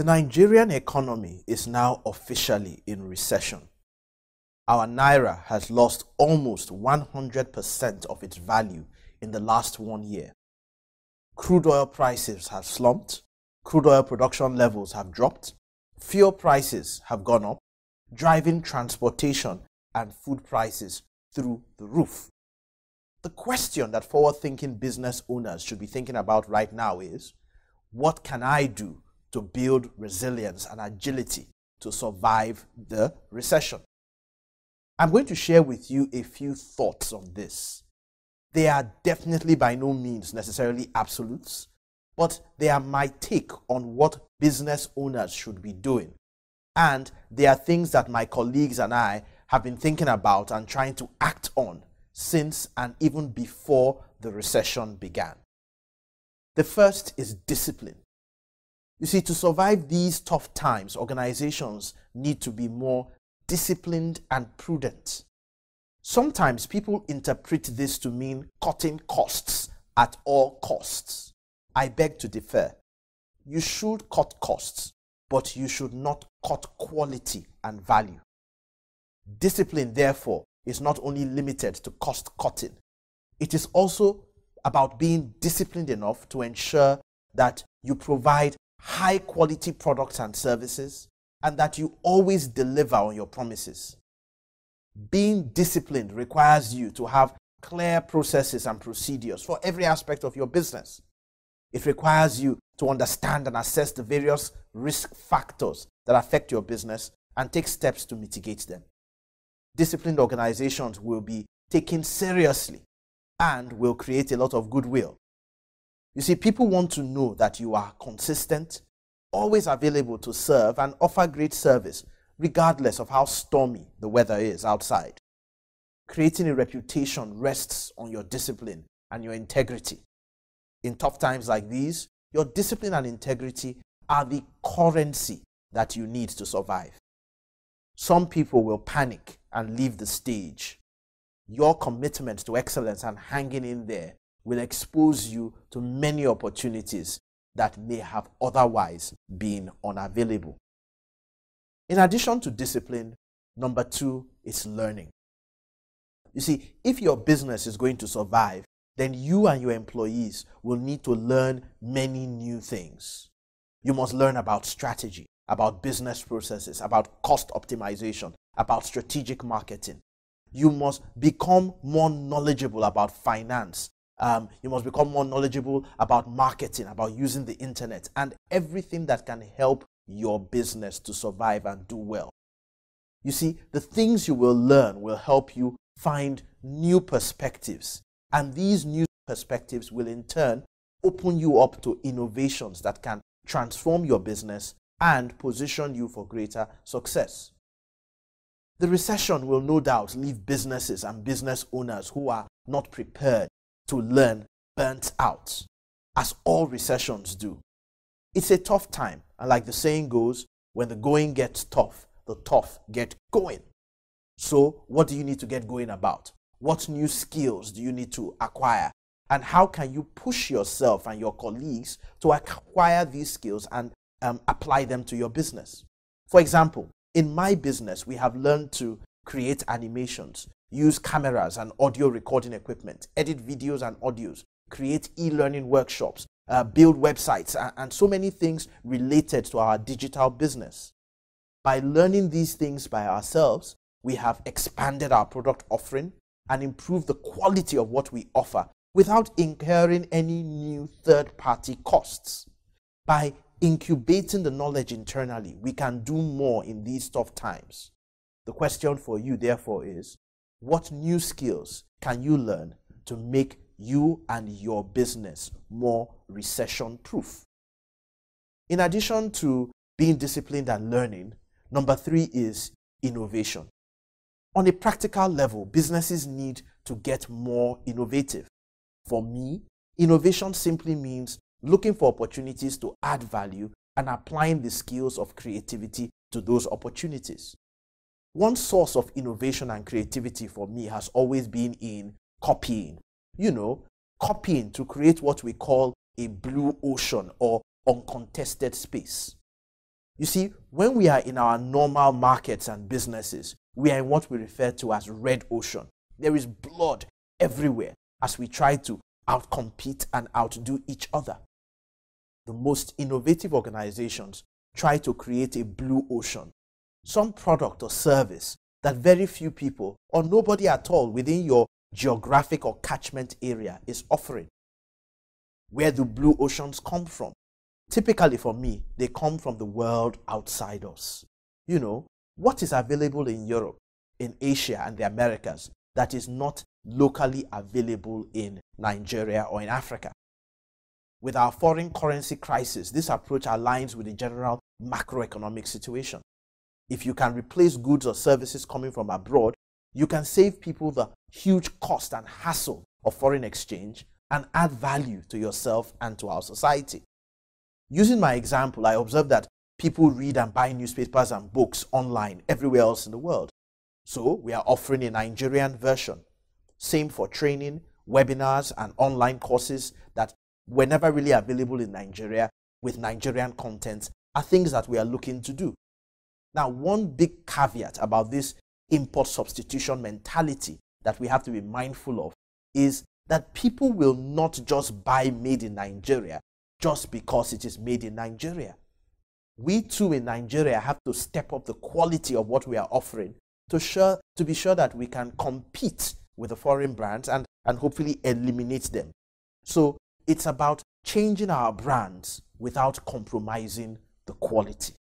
The Nigerian economy is now officially in recession. Our naira has lost almost 100% of its value in the last 1 year. Crude oil prices have slumped, crude oil production levels have dropped, fuel prices have gone up, driving transportation and food prices through the roof. The question that forward-thinking business owners should be thinking about right now is, what can I do to build resilience and agility to survive the recession? I'm going to share with you a few thoughts on this. They are definitely by no means necessarily absolutes, but they are my take on what business owners should be doing. And they are things that my colleagues and I have been thinking about and trying to act on since and even before the recession began. The first is discipline. You see, to survive these tough times, organizations need to be more disciplined and prudent. Sometimes people interpret this to mean cutting costs at all costs. I beg to differ. You should cut costs, but you should not cut quality and value. Discipline, therefore, is not only limited to cost cutting. It is also about being disciplined enough to ensure that you provide high quality products and services and that you always deliver on your promises. Being disciplined requires you to have clear processes and procedures for every aspect of your business. It requires you to understand and assess the various risk factors that affect your business and take steps to mitigate them. Disciplined organizations will be taken seriously and will create a lot of goodwill. You see, people want to know that you are consistent, always available to serve and offer great service, regardless of how stormy the weather is outside. Creating a reputation rests on your discipline and your integrity. In tough times like these, your discipline and integrity are the currency that you need to survive. Some people will panic and leave the stage. Your commitment to excellence and hanging in there will expose you to many opportunities that may have otherwise been unavailable. In addition to discipline, number 2 is learning. You see, if your business is going to survive, then you and your employees will need to learn many new things. You must learn about strategy, about business processes, about cost optimization, about strategic marketing. You must become more knowledgeable about finance. You must become more knowledgeable about marketing, about using the internet, and everything that can help your business to survive and do well. You see, the things you will learn will help you find new perspectives, and these new perspectives will in turn open you up to innovations that can transform your business and position you for greater success. The recession will no doubt leave businesses and business owners who are not prepared to learn burnt out, as all recessions do. It's a tough time, and like the saying goes, when the going gets tough, the tough get going. So what do you need to get going about? What new skills do you need to acquire? And how can you push yourself and your colleagues to acquire these skills and apply them to your business? For example, in my business, we have learned to create animations, use cameras and audio recording equipment, edit videos and audios, create e-learning workshops, build websites, and so many things related to our digital business. By learning these things by ourselves, we have expanded our product offering and improved the quality of what we offer without incurring any new third-party costs. By incubating the knowledge internally, we can do more in these tough times. The question for you, therefore, is, what new skills can you learn to make you and your business more recession-proof? In addition to being disciplined and learning, number 3 is innovation. On a practical level, businesses need to get more innovative. For me, innovation simply means looking for opportunities to add value and applying the skills of creativity to those opportunities. One source of innovation and creativity for me has always been in copying. Copying to create what we call a blue ocean or uncontested space. You see, when we are in our normal markets and businesses, we are in what we refer to as red ocean. There is blood everywhere as we try to outcompete and outdo each other. The most innovative organizations try to create a blue ocean, some product or service that very few people or nobody at all within your geographic or catchment area is offering. Where do blue oceans come from? Typically for me, they come from the world outside us. You know, what is available in Europe, in Asia and the Americas that is not locally available in Nigeria or in Africa? With our foreign currency crisis, this approach aligns with the general macroeconomic situation. If you can replace goods or services coming from abroad, you can save people the huge cost and hassle of foreign exchange and add value to yourself and to our society. Using my example, I observe that people read and buy newspapers and books online everywhere else in the world. So we are offering a Nigerian version. Same for training, webinars, and online courses that were never really available in Nigeria with Nigerian content are things that we are looking to do. Now, one big caveat about this import substitution mentality that we have to be mindful of is that people will not just buy made in Nigeria just because it is made in Nigeria. We too in Nigeria have to step up the quality of what we are offering to be sure that we can compete with the foreign brands and hopefully eliminate them. So it's about changing our brands without compromising the quality.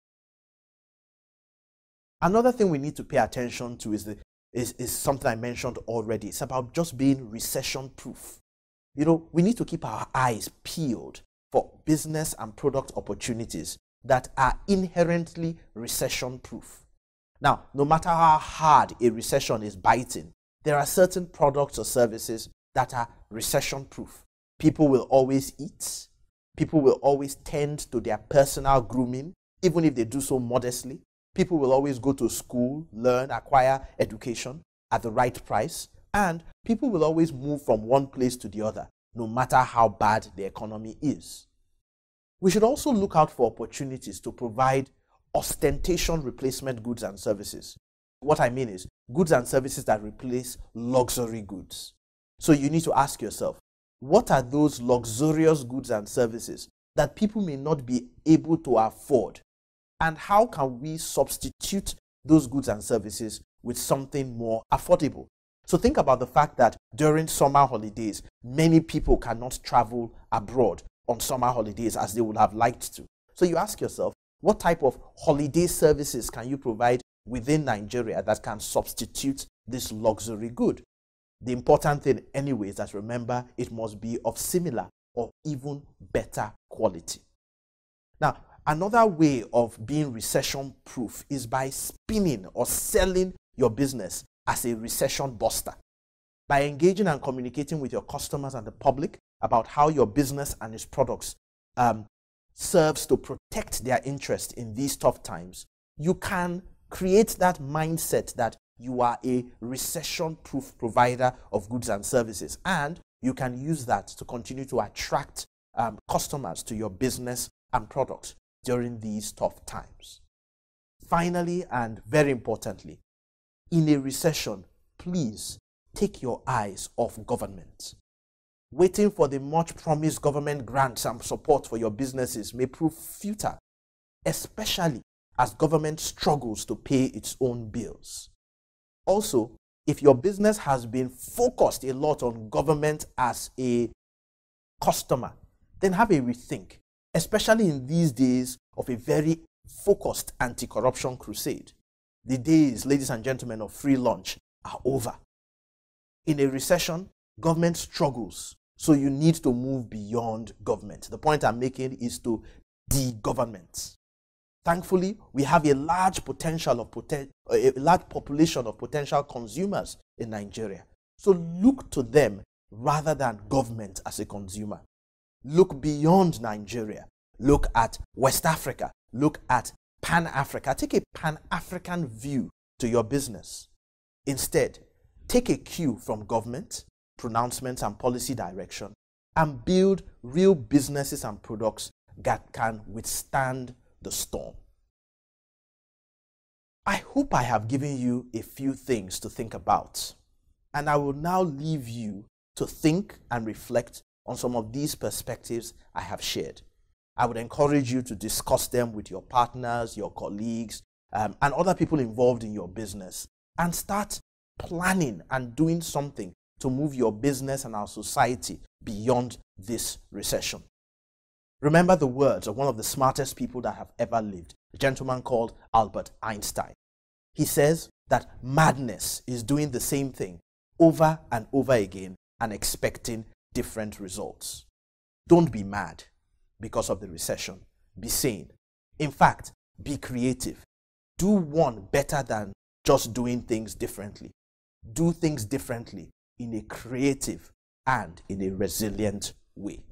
Another thing we need to pay attention to is something I mentioned already. It's about just being recession proof. You know, we need to keep our eyes peeled for business and product opportunities that are inherently recession proof. Now, no matter how hard a recession is biting, there are certain products or services that are recession proof. People will always eat. People will always tend to their personal grooming, even if they do so modestly. People will always go to school, learn, acquire education at the right price, and people will always move from one place to the other, no matter how bad the economy is. We should also look out for opportunities to provide ostentation replacement goods and services. What I mean is goods and services that replace luxury goods. So you need to ask yourself, what are those luxurious goods and services that people may not be able to afford? And how can we substitute those goods and services with something more affordable? So think about the fact that during summer holidays, many people cannot travel abroad on summer holidays as they would have liked to. So you ask yourself, what type of holiday services can you provide within Nigeria that can substitute this luxury good? The important thing anyway is that remember, it must be of similar or even better quality. Now, another way of being recession proof is by spinning or selling your business as a recession buster. By engaging and communicating with your customers and the public about how your business and its products serves to protect their interest in these tough times, you can create that mindset that you are a recession-proof provider of goods and services, and you can use that to continue to attract customers to your business and products during these tough times. Finally, and very importantly, in a recession, please take your eyes off government. Waiting for the much promised government grants and support for your businesses may prove futile, especially as government struggles to pay its own bills. Also, if your business has been focused a lot on government as a customer, then have a rethink, especially in these days of a very focused anti-corruption crusade. The days, ladies and gentlemen, of free lunch are over. In a recession, government struggles, so you need to move beyond government. The point I'm making is to de-government. Thankfully, we have a large large population of potential consumers in Nigeria. So look to them rather than government as a consumer. Look beyond Nigeria. Look at West Africa. Look at Pan-Africa. Take a Pan-African view to your business. Instead, take a cue from government, pronouncements and policy direction, and build real businesses and products that can withstand the storm. I hope I have given you a few things to think about, and I will now leave you to think and reflect on some of these perspectives I have shared. I would encourage you to discuss them with your partners, your colleagues, and other people involved in your business, and start planning and doing something to move your business and our society beyond this recession. Remember the words of one of the smartest people that have ever lived, a gentleman called Albert Einstein. He says that madness is doing the same thing over and over again and expecting different results. Don't be mad because of the recession. Be sane. In fact, be creative. Do one better than just doing things differently. Do things differently in a creative and in a resilient way.